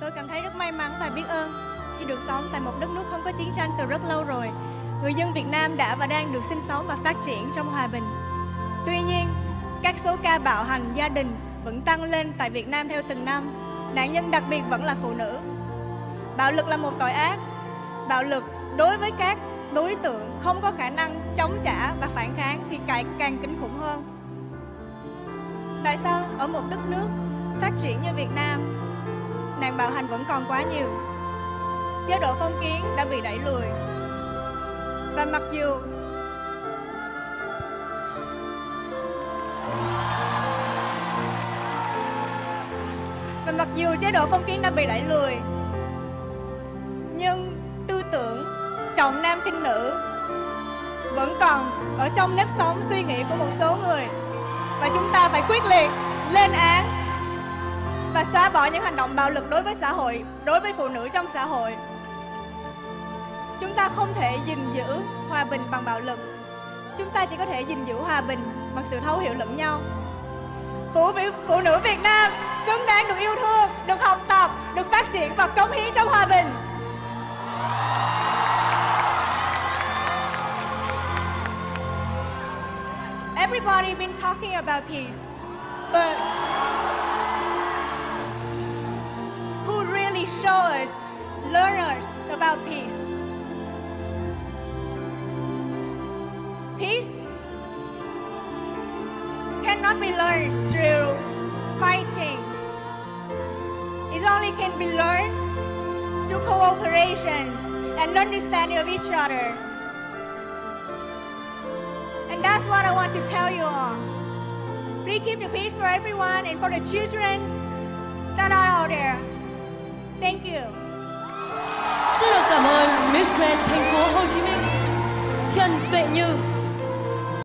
Tôi cảm thấy rất may mắn và biết ơn khi được sống tại một đất nước không có chiến tranh từ rất lâu rồi. Người dân Việt Nam đã và đang được sinh sống và phát triển trong hòa bình. Tuy nhiên, các số ca bạo hành gia đình vẫn tăng lên tại Việt Nam theo từng năm. Nạn nhân đặc biệt vẫn là phụ nữ. Bạo lực là một tội ác. Bạo lực đối với các đối tượng không có khả năng chống trả và phản kháng thì càng kinh khủng hơn. Tại sao ở một đất nước phát triển như Việt Nam, nạn bạo hành vẫn còn quá nhiều? Chế độ phong kiến đã bị đẩy lùi. Và mặc dù chế độ phong kiến đã bị đẩy lùi, nhưng tư tưởng trọng nam khinh nữ vẫn còn ở trong nếp sống suy nghĩ của một số người. Và chúng ta phải quyết liệt lên án và xóa bỏ những hành động bạo lực đối với xã hội, đối với phụ nữ trong xã hội. Chúng ta không thể gìn giữ hòa bình bằng bạo lực. Chúng ta chỉ có thể gìn giữ hòa bình bằng sự thấu hiểu lẫn nhau. Phụ nữ Việt Nam xứng đáng được yêu thương, được học tập, được phát triển và cống hiến trong hòa bình. Everybody been talking about peace, but who really show us, learn us about peace? Peace cannot be learned through fighting. It only can be learned through cooperation and understanding of each other. And that's what I want to tell you all. Please keep the peace for everyone and for the children that are out there. Thank you. Rất là cảm ơn Miss Grand thành phố Hồ Chí Minh.